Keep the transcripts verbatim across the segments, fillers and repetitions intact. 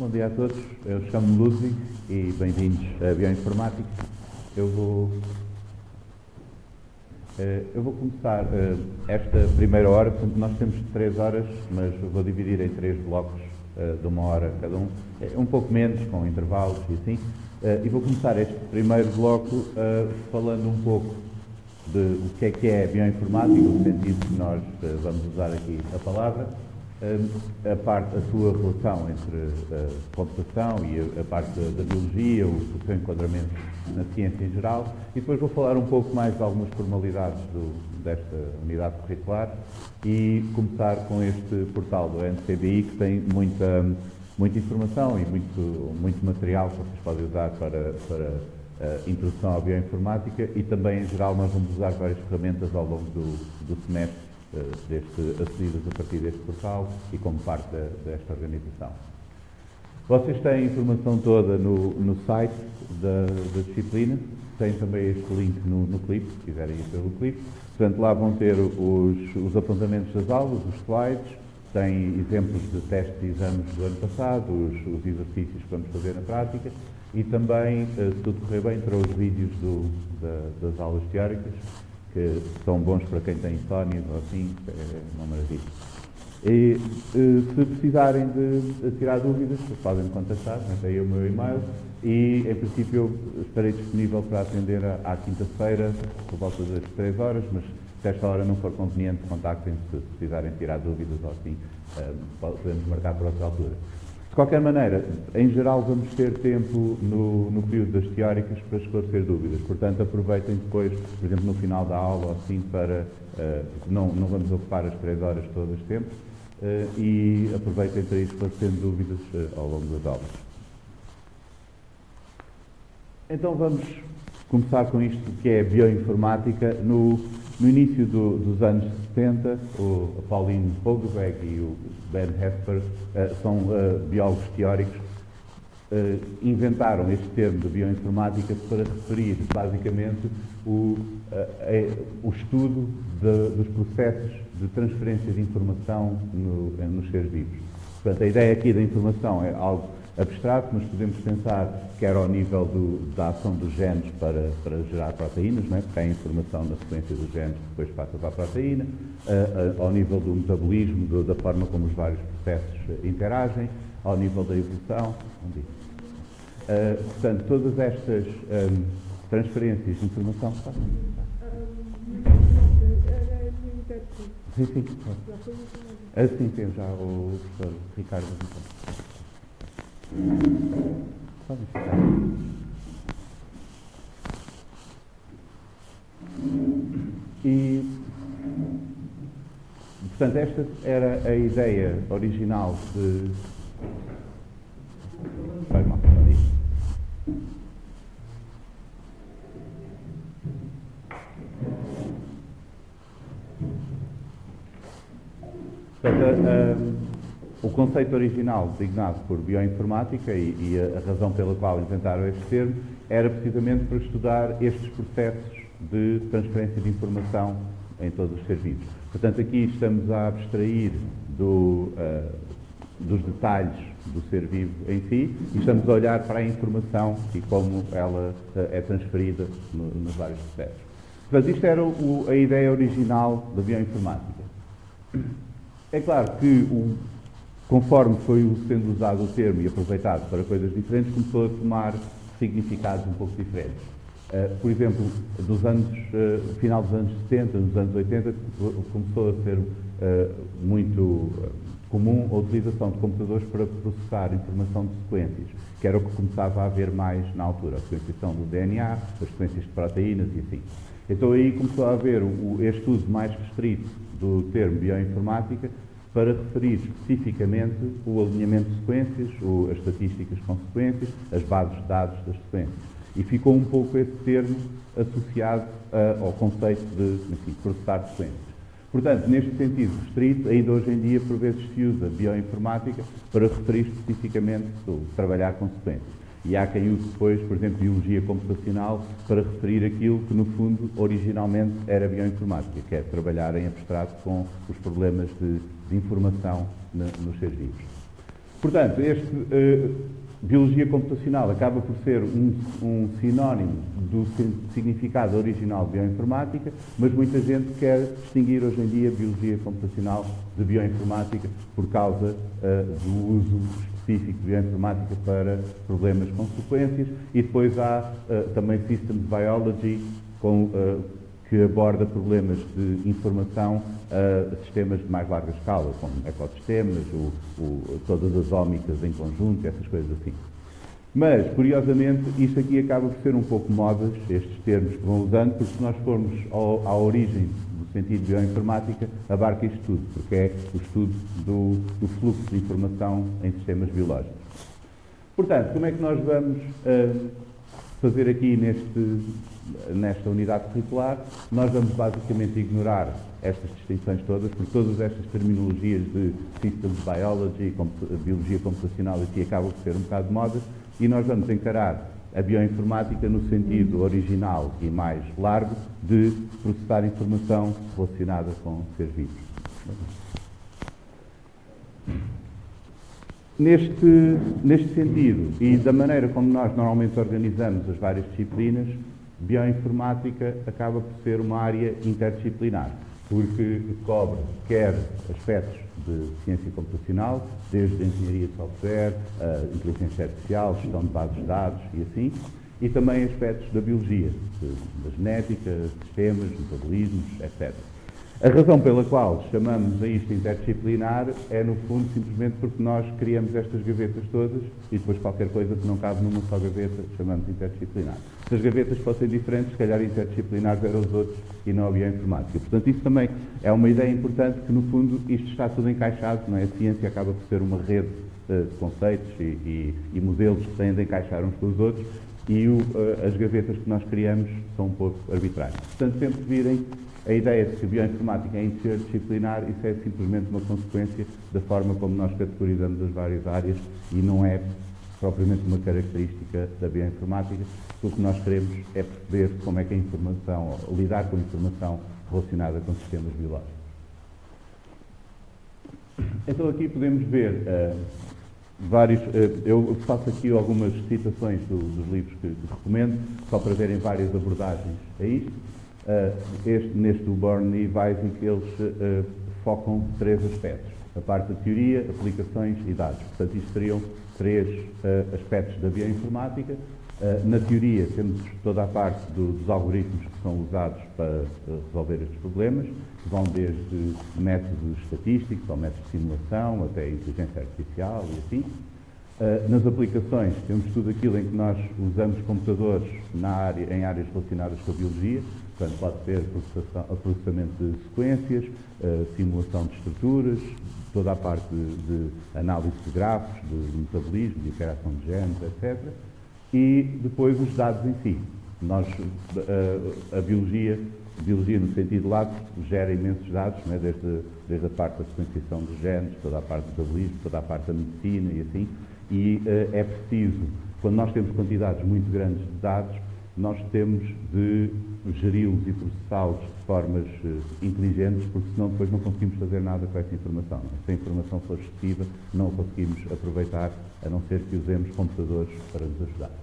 Bom dia a todos, eu chamo-me Ludwig e bem-vindos à Bioinformática. Eu vou, eu vou começar esta primeira hora, portanto nós temos três horas, mas vou dividir em três blocos de uma hora cada um, um pouco menos, com intervalos e assim, e vou começar este primeiro bloco falando um pouco de o que é que é bioinformática, no sentido que nós vamos usar aqui a palavra, a parte, a sua relação entre a computação e a parte da, da biologia, o, o seu enquadramento na ciência em geral, e depois vou falar um pouco mais de algumas formalidades do, desta unidade curricular e começar com este portal do N C B I, que tem muita, muita informação e muito, muito material que vocês podem usar para, para a introdução à bioinformática, e também, em geral, nós vamos usar várias ferramentas ao longo do, do semestre, deste, acedidas a partir deste portal e como parte da, desta organização. Vocês têm a informação toda no, no site da, da disciplina, têm também este link no, no clipe, se quiserem ir pelo clipe. Portanto, lá vão ter os, os apontamentos das aulas, os slides, têm exemplos de testes e exames do ano passado, os, os exercícios que vamos fazer na prática, e também, se tudo correr bem, terão os vídeos do, da, das aulas teóricas, que são bons para quem tem insónia ou assim, é uma maravilha. E se precisarem de tirar dúvidas, podem me contactar, tem o meu e-mail, e em princípio eu estarei disponível para atender à quinta-feira, por volta das três horas, mas se esta hora não for conveniente, contactem-me se precisarem tirar dúvidas ou assim, podemos marcar para outra altura. De qualquer maneira, em geral vamos ter tempo no, no período das teóricas para esclarecer dúvidas, portanto aproveitem depois, por exemplo, no final da aula ou assim, para, uh, não, não vamos ocupar as três horas todas sempre, uh, e aproveitem para ir esclarecendo dúvidas uh, ao longo das aulas. Então vamos começar com isto que é bioinformática. No, no início do, dos anos setenta, o Pauline Vogelbach e o Ben Hesper uh, são uh, biólogos teóricos, uh, inventaram este termo de bioinformática para referir basicamente o, uh, uh, o estudo de, dos processos de transferência de informação no, nos seres vivos. Portanto, a ideia aqui da informação é algo abstrato, mas podemos pensar que era ao nível do, da ação dos genes para, para gerar proteínas, não é? Porque há informação na sequência dos genes que depois passa para a proteína, uh, uh, ao nível do metabolismo, do, da forma como os vários processos uh, interagem, ao nível da evolução. Uh, portanto, todas estas um, transferências de informação... Sim, sim. Assim, tem já o professor Ricardo. Pode ficar. E, portanto, esta era a ideia original de... Vai mal, ali. Portanto, a, a, o conceito original designado por bioinformática e, e a, a razão pela qual inventaram este termo era precisamente para estudar estes processos de transferência de informação em todos os seres vivos. Portanto, aqui estamos a abstrair do, uh, dos detalhes do ser vivo em si e estamos a olhar para a informação e como ela uh, é transferida no, nos vários processos. Portanto, isto era o, a ideia original da bioinformática. É claro que o conforme foi sendo usado o termo e aproveitado para coisas diferentes, começou a tomar significados um pouco diferentes. Uh, por exemplo, dos anos, uh, final dos anos setenta, nos anos oitenta, começou a ser uh, muito uh, comum a utilização de computadores para processar informação de sequências, que era o que começava a haver mais na altura, a sequenciação do D N A, as sequências de proteínas e assim. Então aí começou a haver o, este uso mais restrito do termo bioinformática, para referir especificamente o alinhamento de sequências, o, as estatísticas com sequências, as bases de dados das sequências. E ficou um pouco esse termo associado a, ao conceito de, enfim, processar sequências. Portanto, neste sentido restrito, ainda hoje em dia, por vezes, se usa bioinformática para referir especificamente o trabalhar com sequências. E há quem use depois, por exemplo, biologia computacional para referir aquilo que, no fundo, originalmente era bioinformática, que é trabalhar em abstrato com os problemas de, de informação na, nos seres vivos. Portanto, este uh, biologia computacional acaba por ser um, um sinónimo do significado original de bioinformática, mas muita gente quer distinguir hoje em dia biologia computacional de bioinformática por causa uh, do uso específico de bioinformática para problemas com sequências, e depois há uh, também Systems Biology, com, uh, que aborda problemas de informação a sistemas de mais larga escala, como ecossistemas, o, o, todas as ómicas em conjunto, essas coisas assim. Mas, curiosamente, isto aqui acaba por ser um pouco modas, estes termos que vão usando, porque se nós formos ao, à origem do sentido de bioinformática, abarca isto tudo, porque é o estudo do, do fluxo de informação em sistemas biológicos. Portanto, como é que nós vamos uh, fazer aqui neste, nesta unidade curricular? Nós vamos basicamente ignorar estas distinções todas, porque todas estas terminologias de Systems Biology, biologia computacional, aqui acabam por ser um bocado de moda, e nós vamos encarar a bioinformática no sentido original e mais largo de processar informação relacionada com seres vivos. Neste, neste sentido, e da maneira como nós normalmente organizamos as várias disciplinas, bioinformática acaba por ser uma área interdisciplinar, porque cobre quer aspectos de ciência computacional, desde a engenharia de software, a inteligência artificial, gestão de bases de dados e assim, e também aspectos da biologia, da genética, sistemas, metabolismos, etcétera. A razão pela qual chamamos a isto interdisciplinar é, no fundo, simplesmente porque nós criamos estas gavetas todas e depois qualquer coisa que não cabe numa só gaveta chamamos interdisciplinar. Se as gavetas fossem diferentes, se calhar interdisciplinares eram os outros e não a bioinformática. Portanto, isso também é uma ideia importante, que, no fundo, isto está tudo encaixado, não é? A ciência acaba por ser uma rede uh, de conceitos e, e, e modelos que têm de encaixar uns com os outros, e o, uh, as gavetas que nós criamos são um pouco arbitrárias. Portanto, sempre virem a ideia de que a bioinformática é interdisciplinar, isso é simplesmente uma consequência da forma como nós categorizamos as várias áreas e não é propriamente uma característica da bioinformática. O que nós queremos é perceber como é que a informação, lidar com a informação relacionada com sistemas biológicos. Então aqui podemos ver uh, vários, uh, eu faço aqui algumas citações do, dos livros que, que recomendo, só para verem várias abordagens a isto. Uh, este, neste do Born e Weisig, eles uh, focam três aspectos: a parte da teoria, aplicações e dados. Portanto, isto seriam três uh, aspectos da bioinformática. Uh, na teoria, temos toda a parte do, dos algoritmos que são usados para uh, resolver estes problemas, que vão desde métodos estatísticos ao métodos de simulação, até inteligência artificial e assim. Uh, nas aplicações, temos tudo aquilo em que nós usamos computadores na área, em áreas relacionadas com a biologia. Portanto, pode ser processamento de sequências, uh, simulação de estruturas, toda a parte de, de análise de grafos, de metabolismo, de interação de genes, etcétera. E depois os dados em si. Nós, uh, a biologia, biologia no sentido lato, gera imensos dados, não é? desde, desde a parte da sequenciação dos genes, toda a parte do metabolismo, toda a parte da medicina e assim. E uh, é preciso, quando nós temos quantidades muito grandes de dados, nós temos de geri-los e processá-los de formas uh, inteligentes, porque senão depois não conseguimos fazer nada com essa informação. Não é? Se a informação for excessiva, não a conseguimos aproveitar, a não ser que usemos computadores para nos ajudar.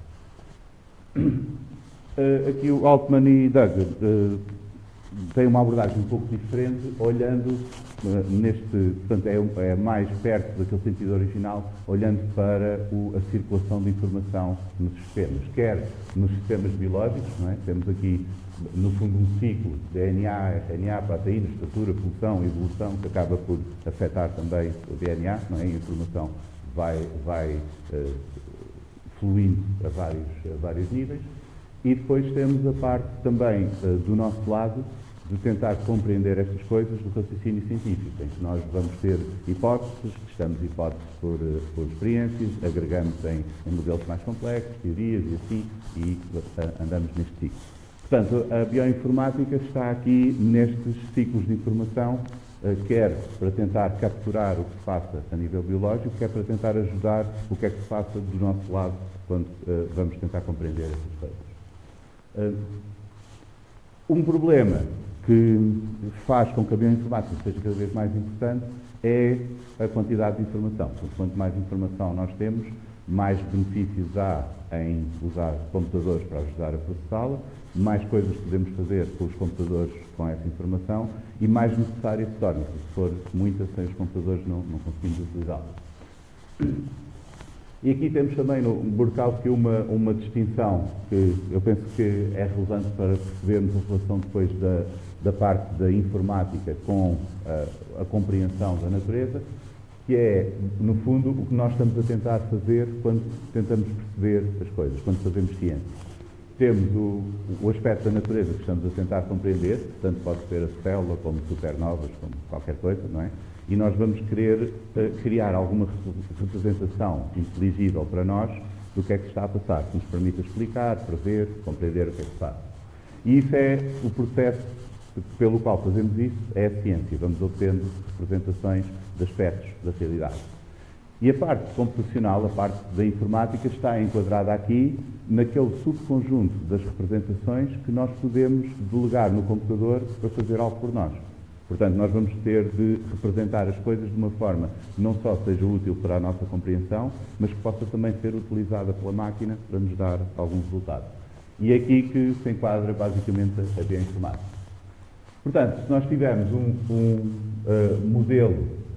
Uh, aqui o Altman e Doug uh, têm uma abordagem um pouco diferente, olhando uh, neste, portanto, é, é mais perto daquele sentido original, olhando para o, a circulação de informação nos sistemas, quer nos sistemas biológicos, não é? Temos aqui, no fundo, um ciclo de D N A, R N A, proteínas, estrutura, função, evolução, que acaba por afetar também o D N A, não é? A informação vai, vai uh, fluindo a vários, a vários níveis. E depois temos a parte também uh, do nosso lado de tentar compreender estas coisas do raciocínio científico, em que nós vamos ter hipóteses, testamos hipóteses por, uh, por experiências, agregamos em, em modelos mais complexos, teorias e assim, e uh, andamos neste ciclo. Portanto, a bioinformática está aqui nestes ciclos de informação, uh, quer para tentar capturar o que se passa a nível biológico, quer para tentar ajudar o que é que se passa do nosso lado quando uh, vamos tentar compreender estas coisas. Uh, um problema que faz com que a bioinformática seja cada vez mais importante é a quantidade de informação. Portanto, quanto mais informação nós temos, mais benefícios há em usar computadores para ajudar a processá-la, mais coisas podemos fazer com os computadores com essa informação e mais necessária se torna. Se for muita, sem os computadores não, não conseguimos utilizá-la. E aqui temos também no Burkowski uma, uma distinção que eu penso que é relevante para percebermos a relação depois da, da parte da informática com a, a compreensão da natureza, que é, no fundo, o que nós estamos a tentar fazer quando tentamos perceber as coisas, quando fazemos ciência. Temos o, o aspecto da natureza que estamos a tentar compreender, tanto pode ser a célula, como supernovas, como qualquer coisa, não é? E nós vamos querer uh, criar alguma representação inteligível para nós do que é que está a passar, que nos permita explicar, prever, compreender o que é que se passa. E isso é o processo pelo qual fazemos isso, é a ciência. Vamos obtendo representações de aspectos da realidade. E a parte computacional, a parte da informática, está enquadrada aqui naquele subconjunto das representações que nós podemos delegar no computador para fazer algo por nós. Portanto, nós vamos ter de representar as coisas de uma forma que não só seja útil para a nossa compreensão, mas que possa também ser utilizada pela máquina para nos dar algum resultado. E é aqui que se enquadra basicamente a bioinformática. Portanto, se nós tivermos um, um uh, modelo,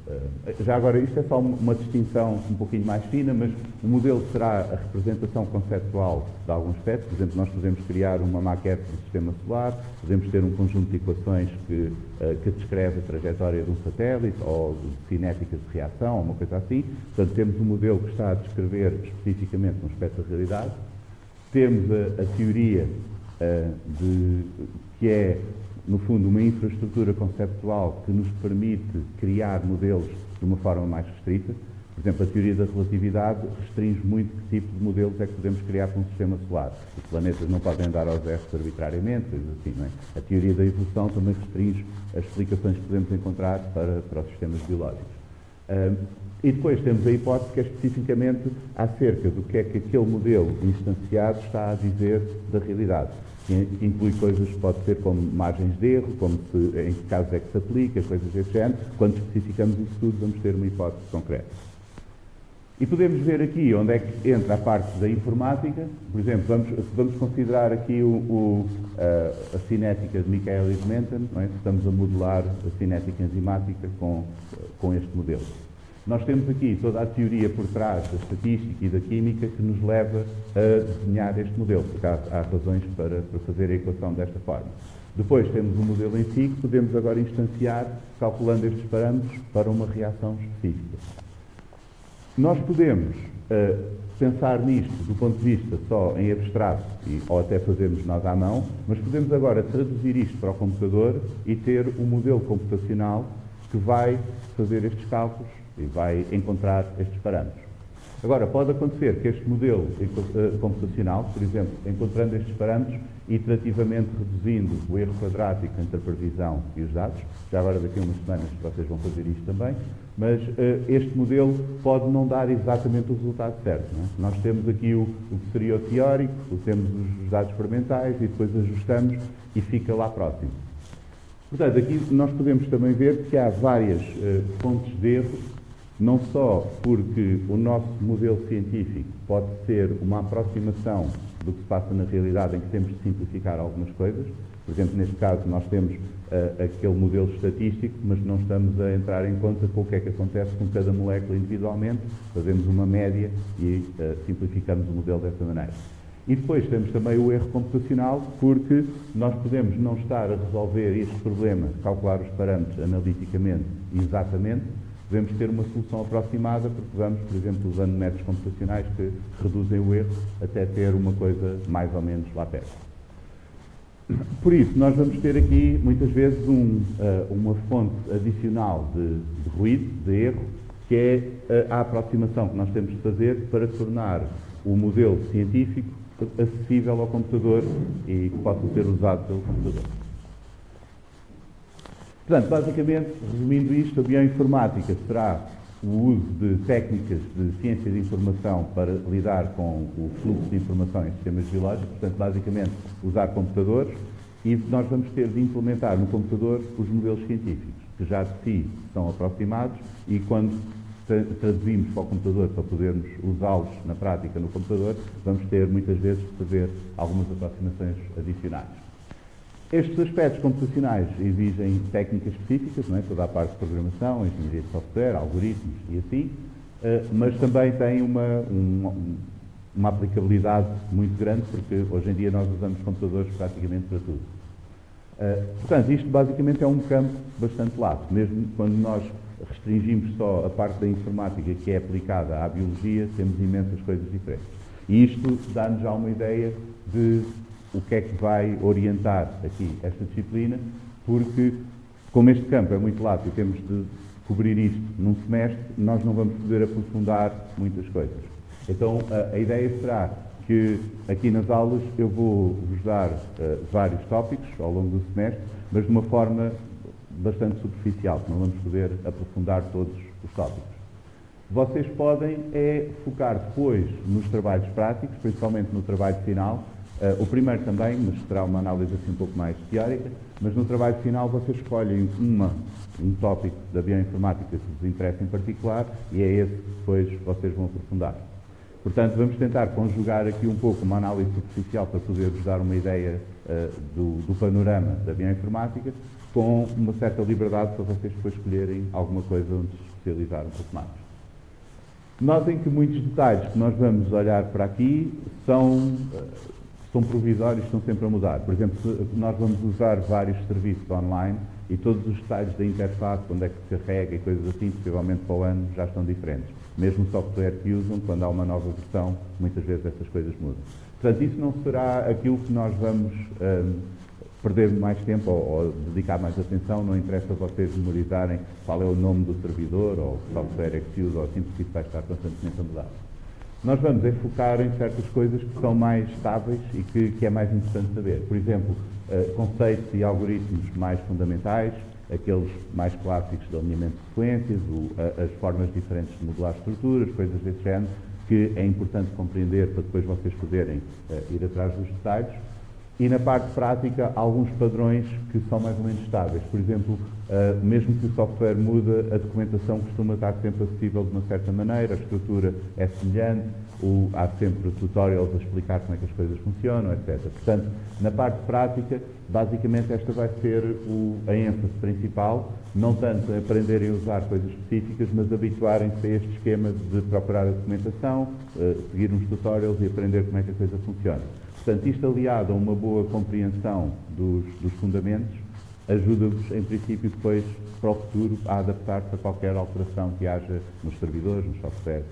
uh, já agora isto é só uma distinção um pouquinho mais fina, mas o modelo será a representação conceptual de algum aspecto. Por exemplo, nós podemos criar uma maquete do sistema solar, podemos ter um conjunto de equações que, uh, que descreve a trajetória de um satélite, ou de cinéticas de reação, ou uma coisa assim. Portanto, temos um modelo que está a descrever especificamente um aspecto da realidade. Temos a, a teoria uh, de, que é, no fundo, uma infraestrutura conceptual que nos permite criar modelos de uma forma mais restrita. Por exemplo, a teoria da relatividade restringe muito que tipo de modelos é que podemos criar para um sistema solar. Os planetas não podem andar aos erros arbitrariamente, coisas assim, não é? A teoria da evolução também restringe as explicações que podemos encontrar para, para os sistemas biológicos. Um, e depois temos a hipótese que é especificamente acerca do que é que aquele modelo instanciado está a dizer da realidade. Que inclui coisas, pode ser como margens de erro, como se, em que casos é que se aplica, coisas desse género. Quando especificamos isso tudo, vamos ter uma hipótese concreta. E podemos ver aqui onde é que entra a parte da informática. Por exemplo, vamos, vamos considerar aqui o, o, a, a cinética de Michaelis-Menten, não é? Estamos a modelar a cinética enzimática com, com este modelo. Nós temos aqui toda a teoria por trás da estatística e da química que nos leva a desenhar este modelo, porque há, há razões para, para fazer a equação desta forma. Depois temos o modelo em si, que podemos agora instanciar, calculando estes parâmetros para uma reação específica. Nós podemos uh, pensar nisto do ponto de vista só em abstrato, e, ou até fazermos nós à mão, mas podemos agora traduzir isto para o computador e ter um modelo computacional que vai fazer estes cálculos e vai encontrar estes parâmetros. Agora, pode acontecer que este modelo computacional, por exemplo, encontrando estes parâmetros, iterativamente reduzindo o erro quadrático entre a previsão e os dados, já agora daqui a umas semanas vocês vão fazer isto também, mas uh, este modelo pode não dar exatamente o resultado certo. Não é? Nós temos aqui o, o que seria o teórico, temos os dados experimentais e depois ajustamos e fica lá próximo. Portanto, aqui nós podemos também ver que há várias uh, fontes de erro, não só porque o nosso modelo científico pode ser uma aproximação do que se passa na realidade, em que temos de simplificar algumas coisas. Por exemplo, neste caso nós temos uh, aquele modelo estatístico, mas não estamos a entrar em conta com o que é que acontece com cada molécula individualmente, fazemos uma média e uh, simplificamos o modelo dessa maneira. E depois temos também o erro computacional, porque nós podemos não estar a resolver este problema, calcular os parâmetros analiticamente e exatamente, podemos ter uma solução aproximada, porque vamos, por exemplo, usando métodos computacionais que reduzem o erro até ter uma coisa mais ou menos lá perto. Por isso, nós vamos ter aqui, muitas vezes, um, uh, uma fonte adicional de, de ruído, de erro, que é a, a aproximação que nós temos de fazer para tornar o modelo científico acessível ao computador e que possa ser usado pelo computador. Portanto, basicamente, resumindo isto, a bioinformática será o uso de técnicas de ciência de informação para lidar com o fluxo de informação em sistemas biológicos, portanto, basicamente, usar computadores, e nós vamos ter de implementar no computador os modelos científicos. que já de si são aproximados e quando tra traduzimos para o computador para podermos usá-los na prática no computador, vamos ter muitas vezes de fazer algumas aproximações adicionais. Estes aspectos computacionais exigem técnicas específicas, não é? Toda a parte de programação, engenharia de software, algoritmos e assim, uh, mas também tem uma, uma, uma aplicabilidade muito grande, porque hoje em dia nós usamos computadores praticamente para tudo. Uh, portanto, isto basicamente é um campo bastante lato, mesmo quando nós restringimos só a parte da informática que é aplicada à biologia, temos imensas coisas diferentes. E isto dá-nos já uma ideia de o que é que vai orientar aqui esta disciplina, porque, como este campo é muito lato e temos de cobrir isto num semestre, nós não vamos poder aprofundar muitas coisas. Então, a, a ideia será que aqui nas aulas eu vou-vos dar uh, vários tópicos ao longo do semestre, mas de uma forma bastante superficial, não vamos poder aprofundar todos os tópicos. Vocês podem é focar depois nos trabalhos práticos, principalmente no trabalho final. Uh, o primeiro também, mas será uma análise assim um pouco mais teórica, mas no trabalho final vocês escolhem uma, um tópico da bioinformática que vos interessa em particular e é esse que depois vocês vão aprofundar. Portanto, vamos tentar conjugar aqui um pouco uma análise superficial para poder-vos dar uma ideia uh, do, do panorama da bioinformática, com uma certa liberdade para vocês depois escolherem alguma coisa onde se especializar um pouco mais. Notem que muitos detalhes que nós vamos olhar para aqui são... Uh, são provisórios, estão sempre a mudar. Por exemplo, nós vamos usar vários serviços online e todos os detalhes da interface, onde é que se carrega e coisas assim, possivelmente para o ano já estão diferentes. Mesmo o software que usam, quando há uma nova versão, muitas vezes essas coisas mudam. Portanto, isso não será aquilo que nós vamos um, perder mais tempo ou, ou dedicar mais atenção, não interessa vocês memorizarem qual é o nome do servidor ou o software é que se usa ou assim, porque isso vai estar constantemente a mudar. Nós vamos enfocar em certas coisas que são mais estáveis e que, que é mais interessante saber. Por exemplo, uh, conceitos e algoritmos mais fundamentais, aqueles mais clássicos de alinhamento de sequências, o, a, as formas diferentes de modelar estruturas, coisas desse género, que é importante compreender para depois vocês poderem uh, ir atrás dos detalhes. E na parte prática, alguns padrões que são mais ou menos estáveis. Por exemplo, uh, mesmo que o software muda, a documentação costuma estar sempre acessível de uma certa maneira, a estrutura é semelhante, o, há sempre tutorials a explicar como é que as coisas funcionam, etcétera. Portanto, na parte prática, basicamente esta vai ser o, a ênfase principal, não tanto a aprenderem a usar coisas específicas, mas habituarem-se a este esquema de procurar a documentação, uh, seguir uns tutorials e aprender como é que a coisa funciona. Portanto, isto aliado a uma boa compreensão dos, dos fundamentos, ajuda-vos, em princípio, depois, para o futuro, a adaptar-se a qualquer alteração que haja nos servidores, nos softwares.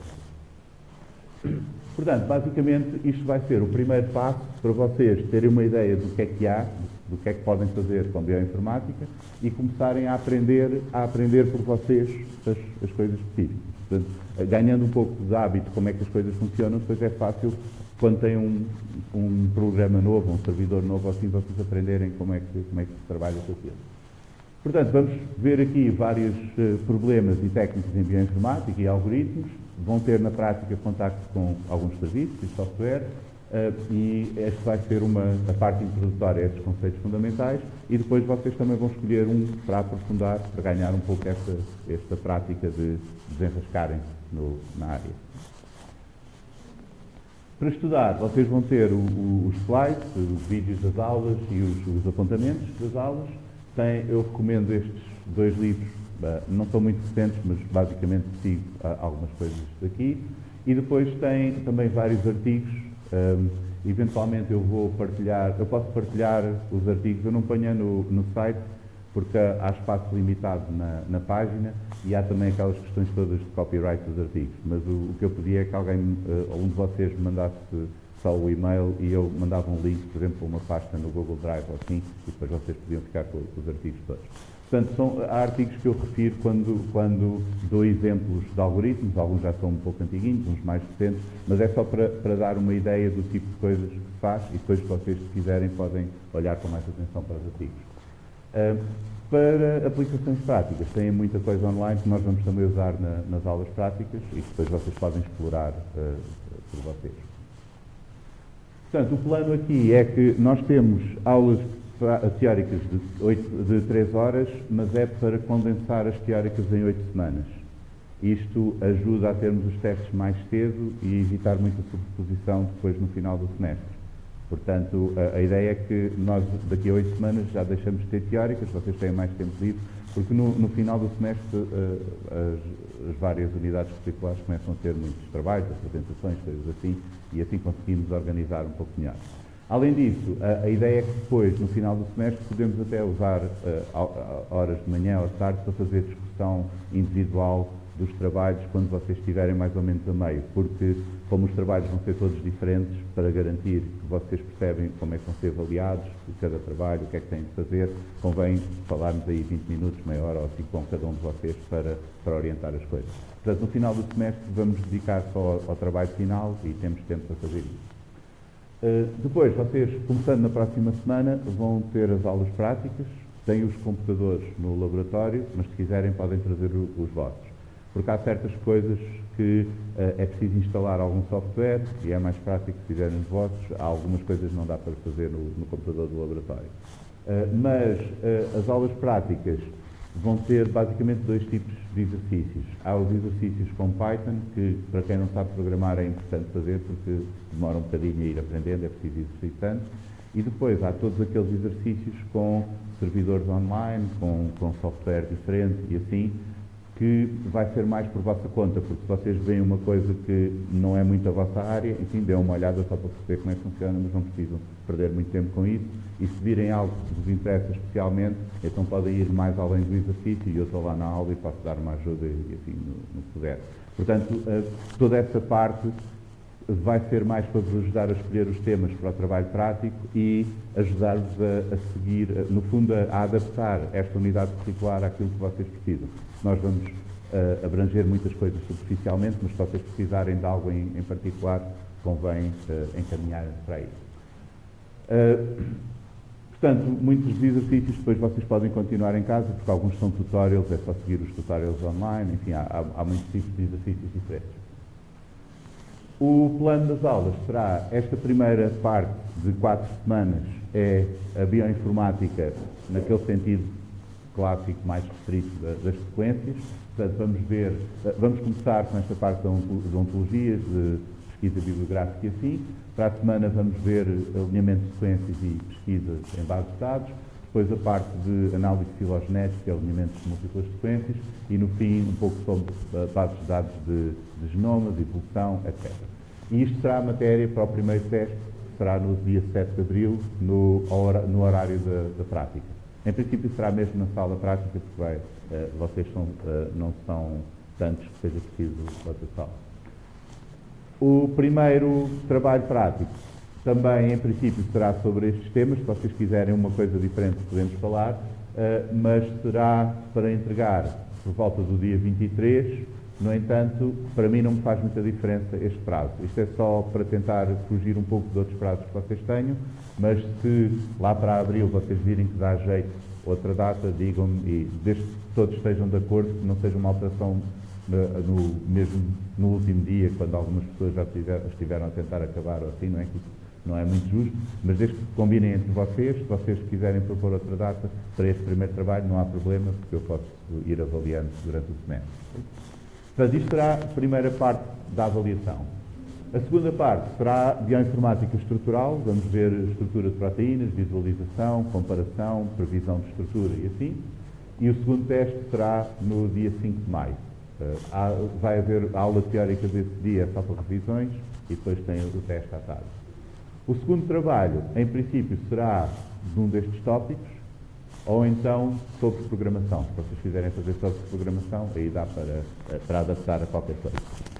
Portanto, basicamente, isto vai ser o primeiro passo para vocês terem uma ideia do que é que há, do que é que podem fazer com bioinformática e começarem a aprender, a aprender por vocês as, as coisas específicas. Portanto, ganhando um pouco de hábito como é que as coisas funcionam, depois é fácil, quando tem um, um programa novo, um servidor novo, assim, vocês aprenderem como é que, como é que se trabalha com aquilo. Portanto, vamos ver aqui vários uh, problemas e técnicas em bioinformática e algoritmos. Vão ter na prática contacto com alguns serviços e software uh, e esta vai ser uma, a parte introdutória a estes conceitos fundamentais e depois vocês também vão escolher um para aprofundar, para ganhar um pouco esta, esta prática de desenrascarem no, na área. Para estudar, vocês vão ter o, o, os slides, os vídeos das aulas e os, os apontamentos das aulas. Tem, eu recomendo estes dois livros, uh, não são muito recentes, mas basicamente sigo uh, algumas coisas daqui. E depois tem também vários artigos. Um, eventualmente eu vou partilhar, eu posso partilhar os artigos, eu não ponho no, no site, porque há espaço limitado na, na página e há também aquelas questões todas de copyright dos artigos. Mas o, o que eu pedia é que alguém, uh, um de vocês me mandasse só o e-mail e eu mandava um link, por exemplo, para uma pasta no Google Drive ou assim, e depois vocês podiam ficar com, com os artigos todos. Portanto, são, há artigos que eu refiro quando, quando dou exemplos de algoritmos, alguns já são um pouco antiguinhos, uns mais recentes, mas é só para, para dar uma ideia do tipo de coisas que se faz e depois, se vocês quiserem, podem olhar com mais atenção para os artigos. Uh, para aplicações práticas, têm muita coisa online que nós vamos também usar na, nas aulas práticas e que depois vocês podem explorar uh, por vocês. Portanto, o plano aqui é que nós temos aulas teóricas de, oito, de três horas, mas é para condensar as teóricas em oito semanas. Isto ajuda a termos os testes mais cedo e evitar muita sobreposição depois no final do semestre. Portanto, a, a ideia é que nós daqui a oito semanas já deixamos de ter teóricas, vocês têm mais tempo livre, porque no, no final do semestre uh, as, as várias unidades curriculares começam a ter muitos trabalhos, apresentações, coisas assim, e assim conseguimos organizar um pouco melhor. Além disso, a, a ideia é que depois, no final do semestre, podemos até usar uh, horas de manhã ou de tarde para fazer discussão individual dos trabalhos quando vocês estiverem mais ou menos a meio, porque como os trabalhos vão ser todos diferentes, para garantir que vocês percebem como é que vão ser avaliados, cada trabalho, o que é que têm de fazer, convém falarmos aí vinte minutos, meia hora ou assim com cada um de vocês para, para orientar as coisas. Portanto, no final do semestre vamos dedicar só ao, ao trabalho final e temos tempo para fazer isso. Uh, depois, vocês, começando na próxima semana, vão ter as aulas práticas, têm os computadores no laboratório, mas se quiserem podem trazer o, os vossos. Porque há certas coisas que uh, é preciso instalar algum software e é mais prático se fizerem os vossos. Há algumas coisas que não dá para fazer no, no computador do laboratório. Uh, mas uh, as aulas práticas vão ter basicamente dois tipos de exercícios. Há os exercícios com Python, que para quem não sabe programar é importante fazer porque demora um bocadinho a ir aprendendo, é preciso exercitando. E depois há todos aqueles exercícios com servidores online, com, com software diferente e assim, que vai ser mais por vossa conta, porque se vocês veem uma coisa que não é muito a vossa área, enfim, dêem uma olhada só para perceber como é que funciona, mas não precisam perder muito tempo com isso. E se virem algo que vos interessa especialmente, então podem ir mais além do exercício e eu estou lá na aula e posso dar uma ajuda e assim, no, no que puder. Portanto, toda essa parte vai ser mais para vos ajudar a escolher os temas para o trabalho prático e ajudar-vos a, a seguir, no fundo, a adaptar esta unidade curricular àquilo que vocês precisam. Nós vamos uh, abranger muitas coisas superficialmente, mas se vocês precisarem de algo em, em particular, convém uh, encaminhar para aí. Uh, portanto, muitos dos exercícios depois vocês podem continuar em casa, porque alguns são tutorials, é só seguir os tutorials online, enfim, há, há, há muitos tipos de exercícios diferentes. O plano das aulas será, esta primeira parte de quatro semanas é a bioinformática, naquele sentido clássico mais restrito das sequências. Portanto, vamos ver, vamos começar com esta parte de ontologias, de pesquisa bibliográfica e assim. Para a semana vamos ver alinhamento de sequências e pesquisa em bases de dados. Depois a parte de análise filogenética, alinhamentos de múltiplas sequências. E no fim, um pouco sobre bases de dados de, de genomas, evolução, etcétera. E isto será a matéria para o primeiro teste, que será no dia sete de abril, no, no horário da, da prática. Em princípio será mesmo na sala prática, porque vai, uh, vocês são, uh, não são tantos que seja preciso outra sala. O primeiro trabalho prático também, em princípio, será sobre estes temas. Se vocês quiserem uma coisa diferente, podemos falar, uh, mas será para entregar por volta do dia vinte e três. No entanto, para mim não me faz muita diferença este prazo. Isto é só para tentar fugir um pouco de outros prazos que vocês tenham, mas se lá para abril vocês virem que dá jeito outra data, digam-me, e desde que todos estejam de acordo, que não seja uma alteração no, no, mesmo no último dia, quando algumas pessoas já tiver, estiveram a tentar acabar ou assim, não é que não é muito justo, mas desde que combinem entre vocês, se vocês quiserem propor outra data para este primeiro trabalho, não há problema, porque eu posso ir avaliando durante o semestre. Portanto, isto será a primeira parte da avaliação. A segunda parte será bioinformática estrutural, vamos ver estrutura de proteínas, visualização, comparação, previsão de estrutura e assim. E o segundo teste será no dia cinco de maio. Uh, há, vai haver a aula teórica desse dia só para revisões e depois tem o teste à tarde. O segundo trabalho, em princípio, será de um destes tópicos, ou então sobre programação. Se vocês quiserem fazer sobre programação, aí dá para, para adaptar a qualquer coisa.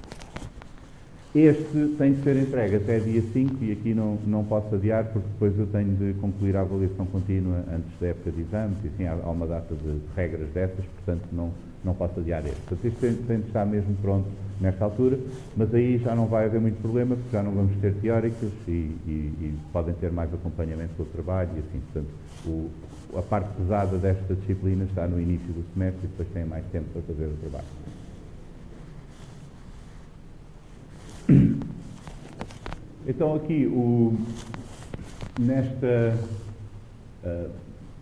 Este tem de ser entregue até dia cinco e aqui não, não posso adiar porque depois eu tenho de concluir a avaliação contínua antes da época de exames e assim há, há uma data de regras dessas, portanto não, não posso adiar este. Portanto, este tem, tem de estar mesmo pronto nesta altura, mas aí já não vai haver muito problema porque já não vamos ter teóricas e, e, e podem ter mais acompanhamento do trabalho e assim, portanto, o, a parte pesada desta disciplina está no início do semestre e depois têm mais tempo para fazer o trabalho. Então aqui, o, nesta, Uh,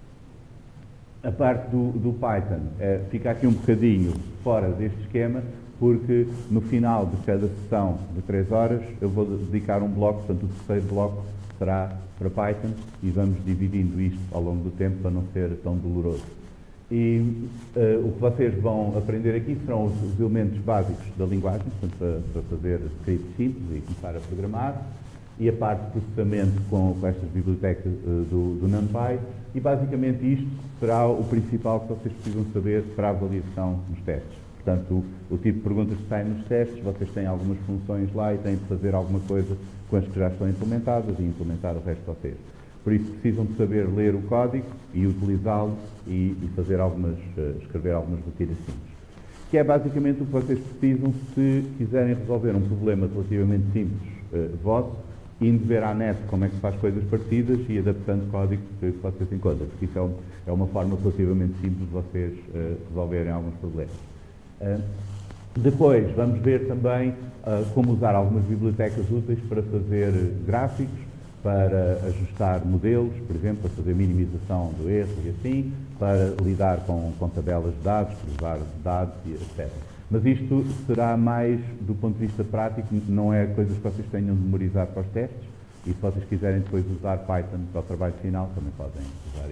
a parte do, do Python uh, fica aqui um bocadinho fora deste esquema, porque no final de cada sessão de três horas eu vou dedicar um bloco, portanto o terceiro bloco será para Python e vamos dividindo isto ao longo do tempo para não ser tão doloroso. E uh, o que vocês vão aprender aqui serão os, os elementos básicos da linguagem, portanto, para, para fazer scripts simples e começar a programar, e a parte de processamento com, com estas bibliotecas uh, do, do NumPy, e basicamente isto será o principal que vocês precisam saber para a avaliação nos testes. Portanto, o, o tipo de perguntas que saem nos testes, vocês têm algumas funções lá e têm de fazer alguma coisa com as que já estão implementadas e implementar o resto de vocês. Por isso precisam de saber ler o código e utilizá-lo e, e fazer algumas, uh, escrever algumas batidas simples. Que é basicamente o que vocês precisam se quiserem resolver um problema relativamente simples uh, vosso, indo ver à net como é que se faz coisas parecidas e adaptando código que vocês encontram, porque isso é, um, é uma forma relativamente simples de vocês uh, resolverem alguns problemas. Uh, depois vamos ver também uh, como usar algumas bibliotecas úteis para fazer gráficos, para ajustar modelos, por exemplo, para fazer minimização do erro e assim, para lidar com, com tabelas de dados, cruzar dados e etcétera. Mas isto será mais do ponto de vista prático, não é coisas que vocês tenham de memorizar para os testes, e se vocês quiserem depois usar Python para o trabalho final, também podem usar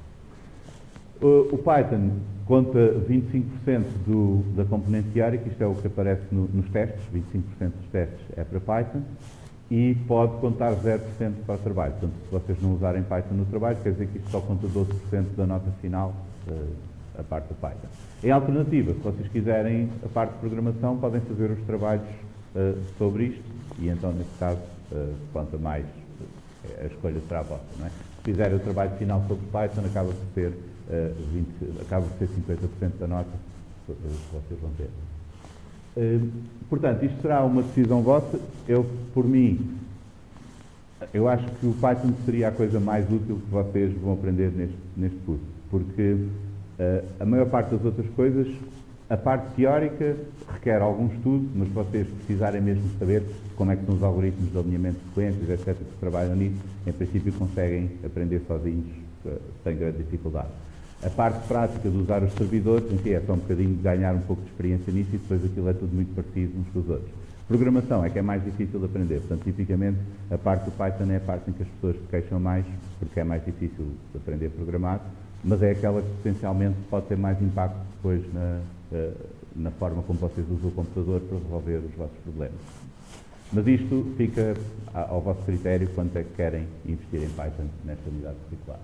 isso. O, o Python conta vinte e cinco por cento do, da componente teórica, isto é o que aparece no, nos testes, vinte e cinco por cento dos testes é para Python, e pode contar zero por cento para o trabalho. Portanto, se vocês não usarem Python no trabalho, quer dizer que isto só conta doze por cento da nota final, a parte do Python. Em alternativa, se vocês quiserem a parte de programação, podem fazer os trabalhos uh, sobre isto, e então, nesse caso, uh, quanto a mais, uh, a escolha será a vossa, não é? Se fizerem o trabalho final sobre Python, acaba por ser, uh, vinte, acaba por ser cinquenta por cento da nota uh, que vocês vão ter. Uh, portanto, isto será uma decisão vossa. Eu, por mim, eu acho que o Python seria a coisa mais útil que vocês vão aprender neste, neste curso, porque uh, a maior parte das outras coisas, a parte teórica requer algum estudo, mas se vocês precisarem mesmo saber como é que são os algoritmos de alinhamento de sequências, etcétera, que trabalham nisso, em princípio conseguem aprender sozinhos, uh, sem grande dificuldade. A parte prática de usar os servidores, enfim, é só um bocadinho de ganhar um pouco de experiência nisso e depois aquilo é tudo muito parecido uns com os outros. Programação é que é mais difícil de aprender, portanto, tipicamente, a parte do Python é a parte em que as pessoas se queixam mais, porque é mais difícil de aprender a programar, mas é aquela que potencialmente pode ter mais impacto depois na, na forma como vocês usam o computador para resolver os vossos problemas. Mas isto fica ao vosso critério quanto é que querem investir em Python nesta unidade curricular.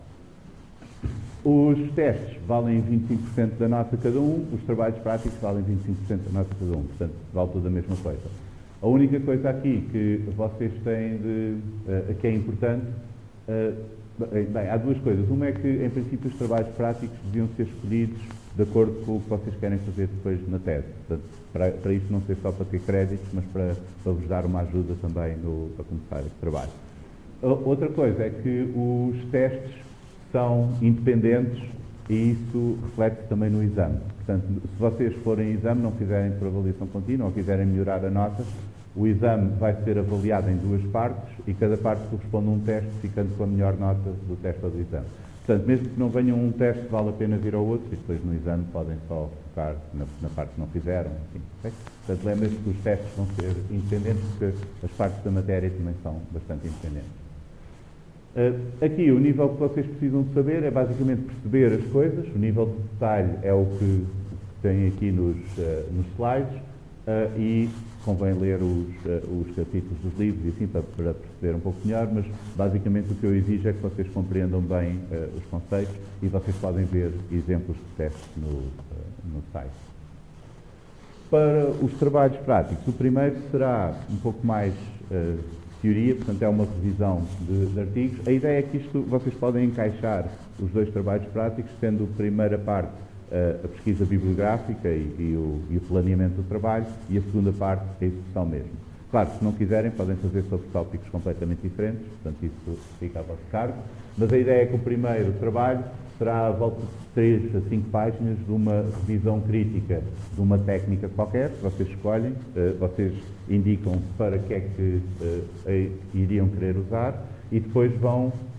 Os testes valem vinte e cinco por cento da nota cada um, os trabalhos práticos valem vinte e cinco por cento da nota cada um, portanto, vale tudo a mesma coisa. A única coisa aqui que vocês têm de, uh, que é importante, uh, bem, há duas coisas. Uma é que, em princípio, os trabalhos práticos deviam ser escolhidos de acordo com o que vocês querem fazer depois na tese. Portanto, para, para isto não ser só para ter créditos, mas para, para vos dar uma ajuda também no, a começar esse trabalho. A, outra coisa é que os testes são independentes e isso reflete também no exame. Portanto, se vocês forem exame, não fizerem por avaliação contínua ou quiserem melhorar a nota, o exame vai ser avaliado em duas partes e cada parte corresponde a um teste, ficando com a melhor nota do teste ou do exame. Portanto, mesmo que não venham um teste, vale a pena vir ao outro e depois no exame podem só focar na, na parte que não fizeram. Assim, okay? Portanto, lembrem-se que os testes vão ser independentes porque as partes da matéria também são bastante independentes. Uh, aqui, o nível que vocês precisam de saber é basicamente perceber as coisas. O nível de detalhe é o que tem aqui nos, uh, nos slides uh, e convém ler os, uh, os capítulos dos livros e assim para, para perceber um pouco melhor, mas basicamente o que eu exijo é que vocês compreendam bem uh, os conceitos e vocês podem ver exemplos de testes no, uh, no site. Para os trabalhos práticos, o primeiro será um pouco mais uh, teoria, portanto é uma revisão de, de artigos. A ideia é que isto vocês podem encaixar os dois trabalhos práticos, sendo a primeira parte uh, a pesquisa bibliográfica e, e, o, e o planeamento do trabalho e a segunda parte a execução mesmo. Claro, se não quiserem podem fazer sobre tópicos completamente diferentes, portanto isso fica a vosso cargo, mas a ideia é que o primeiro trabalho será à volta de três a cinco páginas de uma revisão crítica de uma técnica qualquer, que vocês escolhem, uh, vocês indicam para que é que uh, iriam querer usar e depois vão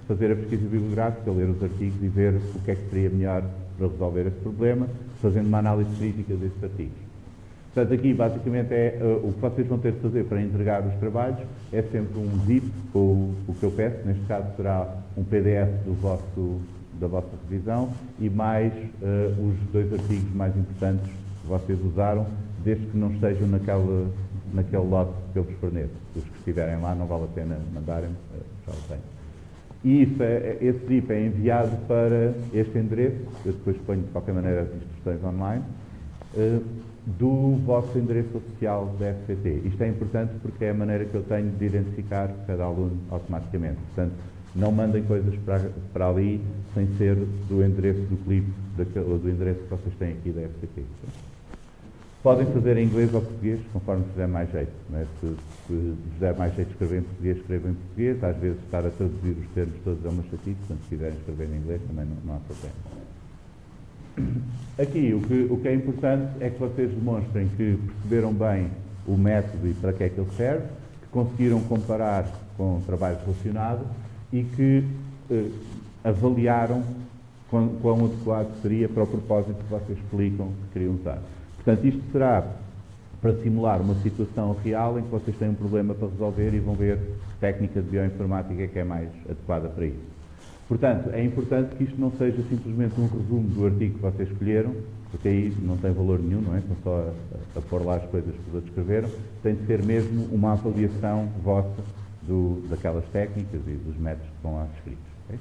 fazer a pesquisa bibliográfica, ler os artigos e ver o que é que seria melhor para resolver esse problema, fazendo uma análise crítica desses artigos. Portanto, aqui, basicamente, é uh, o que vocês vão ter de fazer para entregar os trabalhos é sempre um zip, com o, o que eu peço, neste caso será um P D F do vosso, da vossa revisão e mais uh, os dois artigos mais importantes que vocês usaram, desde que não estejam naquela, naquele lote que eu vos forneço. Os que estiverem lá não vale a pena mandarem, uh, já o tenho. E isso é, esse zip é enviado para este endereço, eu depois ponho de qualquer maneira as instruções online, uh, do vosso endereço oficial da F C T. Isto é importante porque é a maneira que eu tenho de identificar cada aluno automaticamente. Portanto, não mandem coisas para, para ali sem ser do endereço do clipe ou do endereço que vocês têm aqui da F C T. Podem fazer em inglês ou português, conforme vos der mais jeito. Não é? se, se vos der mais jeito de escrever em português, escrevam em português. Às vezes estar a traduzir os termos todos é uma chatice, portanto, se quiserem escrever em inglês também não, não há problema. Aqui, o que, o que é importante é que vocês demonstrem que perceberam bem o método e para que é que ele serve, que conseguiram comparar com o trabalho relacionado e que eh, avaliaram quão, quão adequado seria para o propósito que vocês explicam que queriam usar. Portanto, isto será para simular uma situação real em que vocês têm um problema para resolver e vão ver que técnica de bioinformática é que é mais adequada para isso. Portanto, é importante que isto não seja simplesmente um resumo do artigo que vocês escolheram, porque aí não tem valor nenhum, não é? Estão só a, a pôr lá as coisas que os outros escreveram. Tem de ser mesmo uma avaliação vossa do, daquelas técnicas e dos métodos que estão lá descritos. Okay?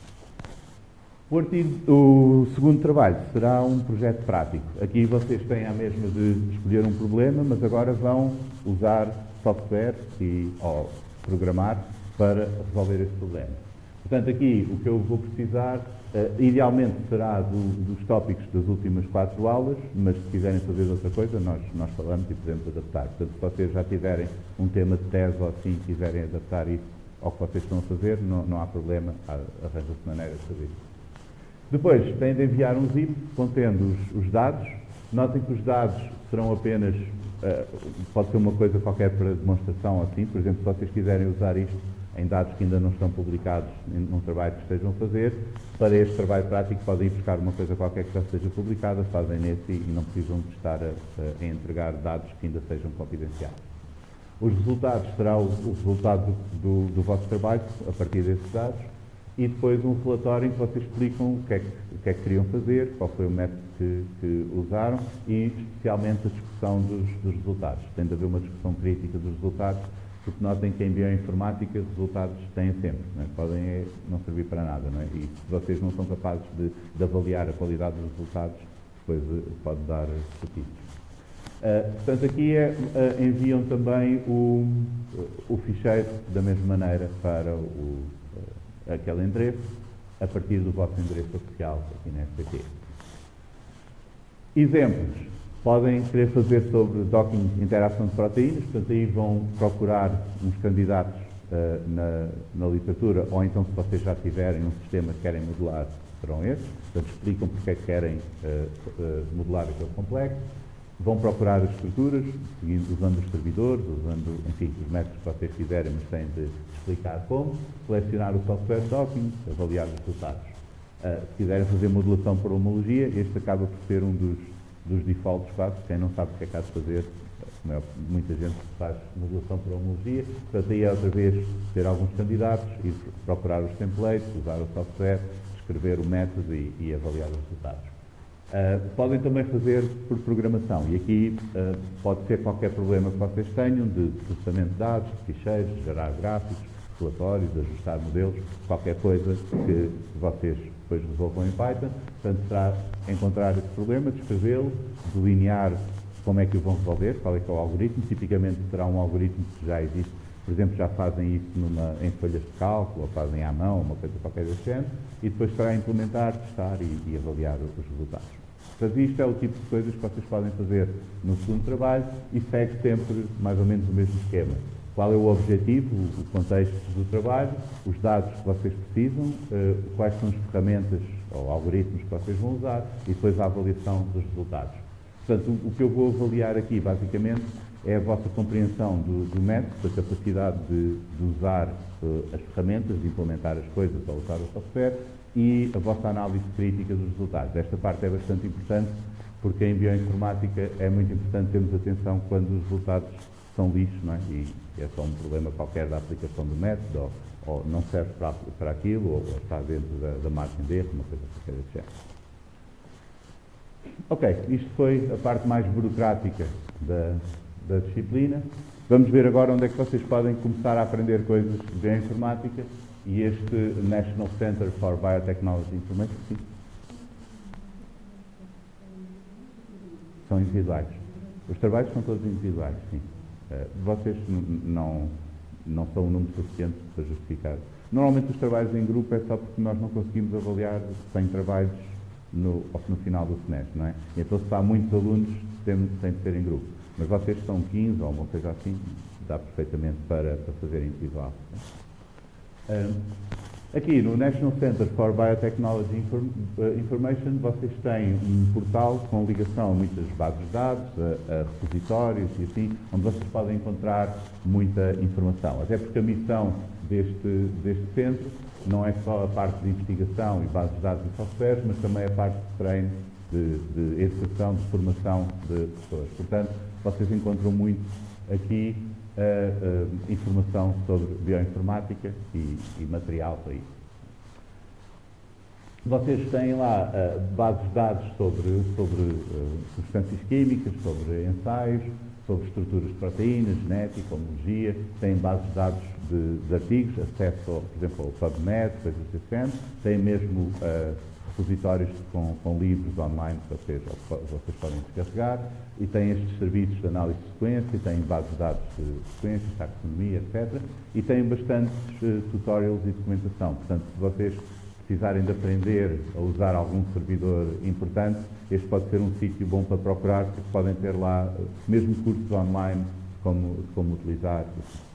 O, artigo, o segundo trabalho será um projeto prático. Aqui vocês têm a mesma de escolher um problema, mas agora vão usar software e, ou programar para resolver esse problema. Portanto, aqui o que eu vou precisar, uh, idealmente será do, dos tópicos das últimas quatro aulas, mas se quiserem fazer outra coisa, nós, nós falamos e podemos adaptar. Portanto, se vocês já tiverem um tema de tese ou assim e quiserem adaptar isso ao que vocês estão a fazer, não, não há problema, arranja-se maneira de fazer isso. Depois, têm de enviar um zip contendo os, os dados. Notem que os dados serão apenas, uh, pode ser uma coisa qualquer para demonstração assim, por exemplo, se vocês quiserem usar isto em dados que ainda não estão publicados num trabalho que estejam a fazer, para este trabalho prático podem ir buscar uma coisa qualquer que já esteja publicada, fazem nesse e não precisam de estar a, a entregar dados que ainda sejam confidenciais. Os resultados serão o, o resultado do, do vosso trabalho, a partir desses dados, e depois um relatório em que vocês explicam o que é que, o que, é que queriam fazer, qual foi o método que, que usaram e especialmente a discussão dos, dos resultados. Tem de haver uma discussão crítica dos resultados, porque notem que em bioinformática os resultados têm sempre, não é? Podem é, não servir para nada, não é? E se vocês não são capazes de, de avaliar a qualidade dos resultados, depois uh, pode dar chatices. Uh, portanto, aqui é, uh, enviam também o, o ficheiro da mesma maneira para o, uh, aquele endereço, a partir do vosso endereço oficial aqui na F C T. Exemplos. Podem querer fazer sobre docking interação de proteínas, portanto aí vão procurar uns candidatos uh, na, na literatura, ou então se vocês já tiverem um sistema que querem modelar, serão esses, portanto explicam porque é que querem uh, uh, modelar aquele complexo, vão procurar as estruturas, seguindo, usando os servidores, usando, enfim, os métodos que vocês quiserem, mas têm de explicar como, selecionar o software docking, avaliar os resultados. Uh, se quiserem fazer modelação por homologia, este acaba por ser um dos dos defaults quase, quem não sabe o que é que há de fazer, é, muita gente faz modulação por homologia, portanto aí é outra vez ter alguns candidatos, ir procurar os templates, usar o software, escrever o método e, e avaliar os resultados. Uh, podem também fazer por programação, e aqui uh, pode ser qualquer problema que vocês tenham, de processamento de dados, de ficheiros, gerar gráficos, relatórios, ajustar modelos, qualquer coisa que vocês depois resolvam em Python. Portanto, será encontrar esse problema, descrevê-lo, delinear como é que o vão resolver, qual é que é o algoritmo. Tipicamente será um algoritmo que já existe, por exemplo, já fazem isso numa, em folhas de cálculo, ou fazem à mão, uma coisa qualquer desse género, e depois será implementar, testar e, e avaliar os resultados. Portanto, isto é o tipo de coisas que vocês podem fazer no segundo trabalho e segue sempre mais ou menos o mesmo esquema. Qual é o objetivo, o contexto do trabalho, os dados que vocês precisam, uh, quais são as ferramentas ou algoritmos que vocês vão usar e depois a avaliação dos resultados. Portanto, o, o que eu vou avaliar aqui, basicamente, é a vossa compreensão do, do método, a capacidade de, de usar uh, as ferramentas, de implementar as coisas ou usar o software e a vossa análise crítica dos resultados. Esta parte é bastante importante porque em bioinformática é muito importante termos atenção quando os resultados são lixo, não é? E é só um problema qualquer da aplicação do método, ou, ou não serve para, para aquilo, ou, ou está dentro da, da margem de erro, uma coisa qualquer desse género. Ok, isto foi a parte mais burocrática da, da disciplina. Vamos ver agora onde é que vocês podem começar a aprender coisas de bioinformática e este National Center for Biotechnology Information. Sim. São individuais. Os trabalhos são todos individuais, sim. Uh, vocês não, não são um número suficiente para justificar. Normalmente os trabalhos em grupo é só porque nós não conseguimos avaliar cem trabalhos no, no final do semestre, não é? Então se há muitos alunos, tem, tem de ser em grupo. Mas vocês são quinze ou uma coisa assim, dá perfeitamente para, para fazer individual. Uh, aqui no National Center for Biotechnology Inform, uh, Information, vocês têm um portal com ligação a muitas bases de dados, a, a repositórios e assim, onde vocês podem encontrar muita informação. Até porque a missão deste, deste centro não é só a parte de investigação e bases de dados e softwares, mas também a parte de treino, de, de educação, de formação de pessoas. Portanto, vocês encontram muito aqui uh, uh, informação sobre bioinformática e, e material para isso. Vocês têm lá uh, bases de dados sobre, sobre uh, substâncias químicas, sobre ensaios, sobre estruturas de proteínas, genética, homologia, têm bases de dados de, de artigos, acesso, ao, por exemplo, ao PubMed, coisas desse género, têm mesmo uh, repositórios com, com livros online que vocês, vocês podem descarregar e têm estes serviços de análise de sequência, têm bases de dados de sequências, taxonomia, etcétera. E têm bastantes uh, tutorials e documentação. Portanto, se vocês precisarem de aprender a usar algum servidor importante, este pode ser um sítio bom para procurar, porque podem ter lá mesmo cursos online como, como utilizar.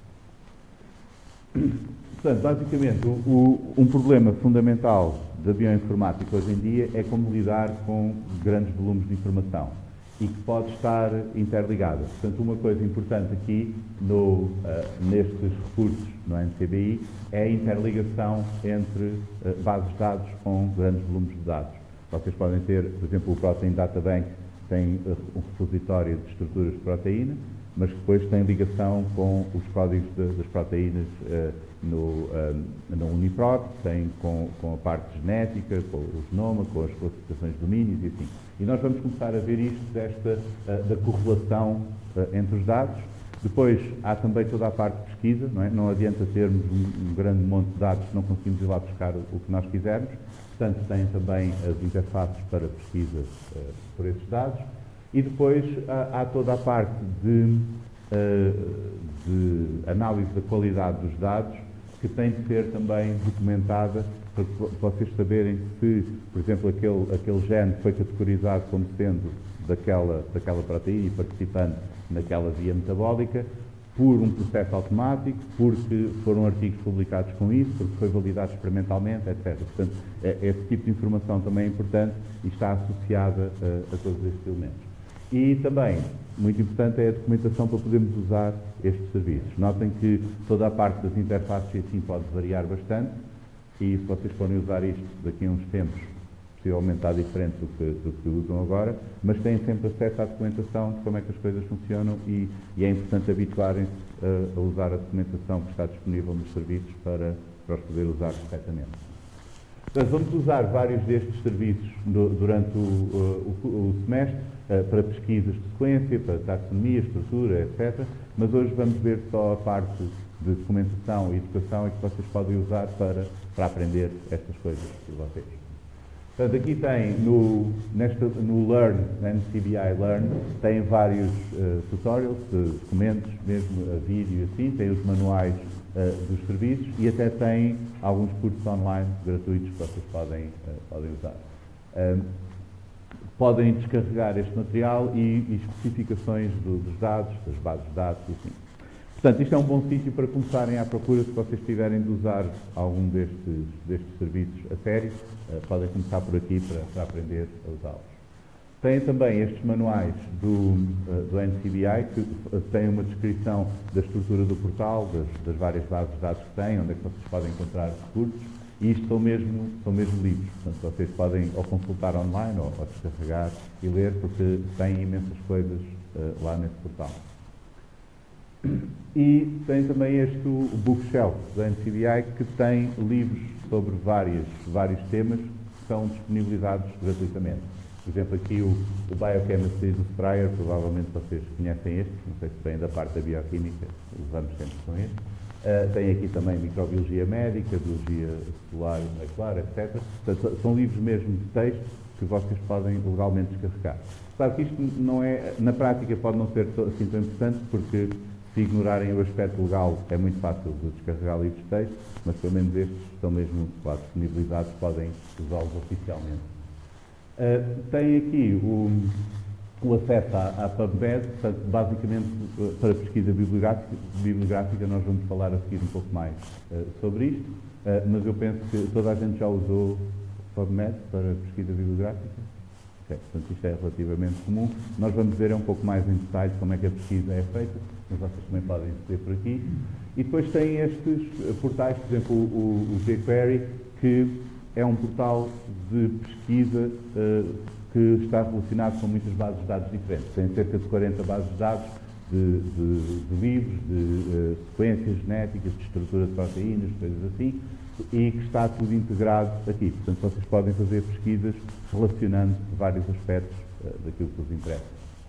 Portanto, basicamente, o, o, um problema fundamental da bioinformática hoje em dia é como lidar com grandes volumes de informação e que pode estar interligada. Portanto, uma coisa importante aqui no, uh, nestes recursos no N C B I é a interligação entre uh, bases de dados com grandes volumes de dados. Vocês podem ter, por exemplo, o Protein Data Bank tem uh, um repositório de estruturas de proteína, mas depois tem ligação com os códigos de, das proteínas uh, no, uh, no Uniprot, tem com, com a parte genética, com o genoma, com as classificações de domínios e assim. E nós vamos começar a ver isto desta, uh, da correlação uh, entre os dados. Depois há também toda a parte de pesquisa, não é? Não adianta termos um, um grande monte de dados se não conseguimos ir lá buscar o, o que nós quisermos. Portanto, tem também as interfaces para pesquisa uh, por esses dados. E depois há, há toda a parte de, uh, de análise da qualidade dos dados, que tem de ser também documentada para vocês saberem se, por exemplo, aquele, aquele gene foi categorizado como sendo daquela, daquela proteína e participando naquela via metabólica por um processo automático, porque foram artigos publicados com isso, porque foi validado experimentalmente, etcétera. Portanto, esse tipo de informação também é importante e está associada a, a todos estes elementos. E também, muito importante, é a documentação para podermos usar estes serviços. Notem que toda a parte das interfaces assim pode variar bastante e se vocês forem usar isto daqui a uns tempos, possivelmente está diferente do que, do que usam agora, mas têm sempre acesso à documentação de como é que as coisas funcionam e, e é importante habituarem-se a, a usar a documentação que está disponível nos serviços para, para os poder usar corretamente. Portanto, vamos usar vários destes serviços do, durante o, o, o semestre uh, para pesquisas de sequência, para taxonomia, estrutura, etcétera. Mas hoje vamos ver só a parte de documentação e educação e que vocês podem usar para, para aprender estas coisas por vocês. Portanto, aqui tem, no, nesta, no Learn, N C B I Learn, tem vários uh, tutorials, uh, documentos, mesmo a vídeo e assim, tem os manuais uh, dos serviços e até tem alguns cursos online gratuitos que vocês podem, uh, podem usar. Um, podem descarregar este material e, e especificações do, dos dados, das bases de dados e assim. Portanto, isto é um bom sítio para começarem à procura se vocês tiverem de usar algum destes, destes serviços a sério. Uh, podem começar por aqui para, para aprender a usá-los. Têm também estes manuais do, do N C B I, que têm uma descrição da estrutura do portal, das, das várias bases de dados que têm, onde é que vocês podem encontrar recursos, e isto são mesmo, são mesmo livros. Portanto, vocês podem ou consultar online ou, ou descarregar e ler, porque têm imensas coisas uh, lá nesse portal. E tem também este o Bookshelf da N C B I, que tem livros sobre várias, vários temas que são disponibilizados gratuitamente. Por exemplo, aqui o, o Biochemistry do Spreyer, provavelmente vocês conhecem este, não sei se vem da parte da bioquímica, usamos sempre com este. Uh, tem aqui também Microbiologia Médica, Biologia Celular e Molecular, etcétera. Portanto, são livros mesmo de texto que vocês podem legalmente descarregar. Claro que isto não é, na prática pode não ser assim tão importante, porque se ignorarem o aspecto legal é muito fácil de descarregar livros de texto, mas pelo menos estes estão mesmo, claro, disponibilizados, podem usá-los oficialmente. Uh, tem aqui o, o acesso à, à PubMed, portanto, basicamente para pesquisa bibliográfica, bibliográfica nós vamos falar a seguir um pouco mais uh, sobre isto, uh, mas eu penso que toda a gente já usou PubMed para pesquisa bibliográfica. Okay, portanto, isto é relativamente comum. Nós vamos ver um pouco mais em detalhe como é que a pesquisa é feita, mas vocês também podem ver por aqui. E depois tem estes portais, por exemplo, o, o jQuery, que é um portal de pesquisa uh, que está relacionado com muitas bases de dados diferentes. Tem cerca de quarenta bases de dados de, de, de livros, de uh, sequências genéticas, de estrutura de proteínas, coisas assim, e que está tudo integrado aqui. Portanto, vocês podem fazer pesquisas relacionando vários aspectos uh, daquilo que vos interessa.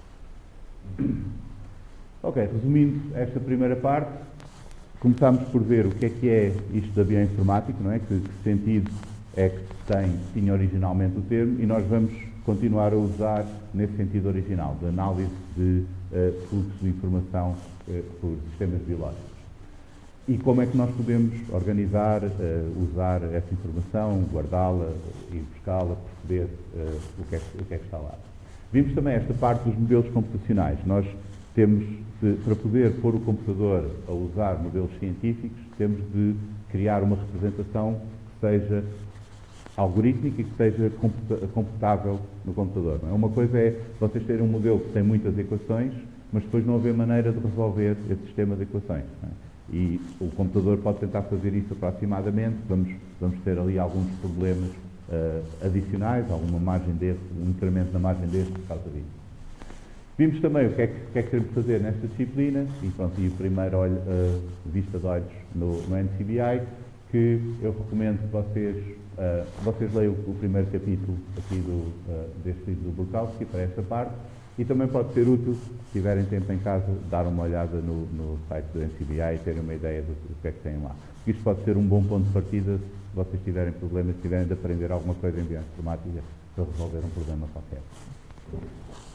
Ok, resumindo esta primeira parte, começámos por ver o que é que é isto da bioinformática, não é? Que, que sentido é que tem, tinha originalmente o termo, e nós vamos continuar a usar nesse sentido original, de análise de uh, fluxo de informação uh, por sistemas biológicos. E como é que nós podemos organizar, uh, usar essa informação, guardá-la e buscá-la, perceber uh, o, que é, o que é que está lá. Vimos também esta parte dos modelos computacionais. Nós temos, de, para poder pôr o computador a usar modelos científicos, temos de criar uma representação que seja algorítmica e que seja computável no computador. Não é? Uma coisa é vocês terem um modelo que tem muitas equações, mas depois não haver maneira de resolver esse sistema de equações. Não é? E o computador pode tentar fazer isso aproximadamente, vamos, vamos ter ali alguns problemas uh, adicionais, alguma margem de erro, um incremento na margem de erro por causa disso. Vimos também o que é que, que, é que queremos fazer nesta disciplina, e pronto, e o primeiro olho, uh, vista de olhos no, no N C B I, que eu recomendo que vocês, uh, vocês leiam o, o primeiro capítulo aqui do, uh, deste livro do Burkowski, para esta parte, e também pode ser útil, se tiverem tempo em casa, dar uma olhada no, no site do N C B I e terem uma ideia do, do que é que têm lá. Isto pode ser um bom ponto de partida se vocês tiverem problemas, se tiverem de aprender alguma coisa em bioinformática para resolver um problema qualquer.